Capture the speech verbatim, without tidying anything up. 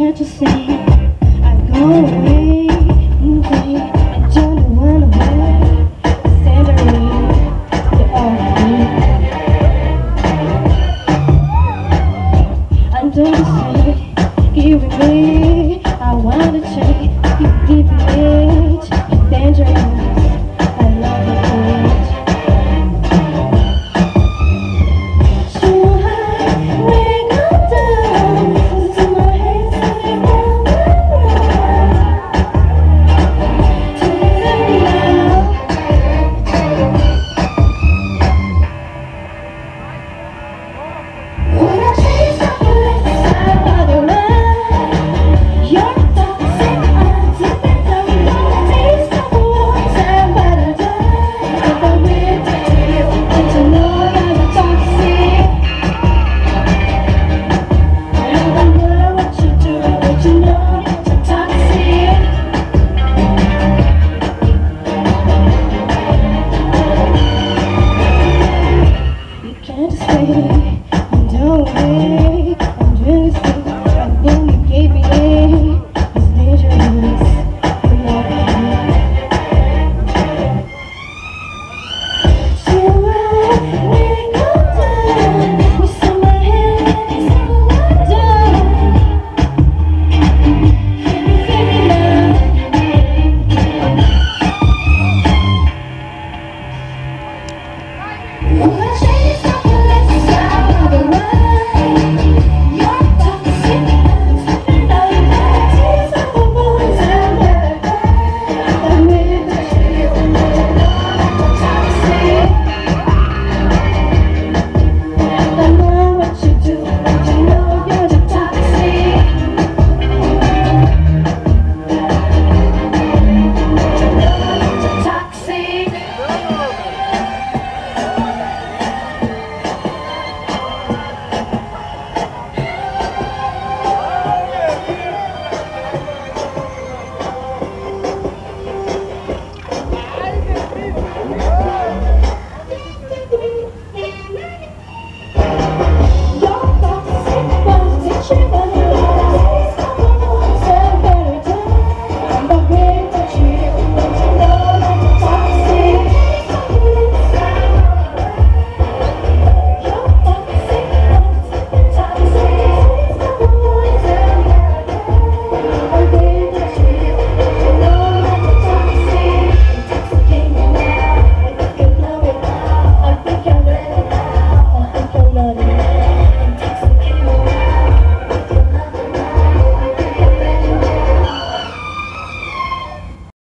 Can't you see? I go away, move away, and turn to run away. Sandering, you're all me. Under the sea, here with me. I wanna change, you give me edge, you're dangerous. I love the edge. Too high, when I go down, listen to my hands sitting round and round. Too very loud. When I chase up the left side of the line, you're toxic, I'm tipping down. When I taste of the wrong side, but I die. If I went to you, and to know I'm a toxic. I don't know what you do, but you know that you're toxic. You can't stay, I'm doing away, I'm doing this thing, and then you gave me a, it's dangerous, I love you. So I when I go down, you saw my hands down, feel me now. When I chase up the left side of the line, you're toxic, I'm slipping down. Taste of the boys and the I admit that you know that I'm toxic.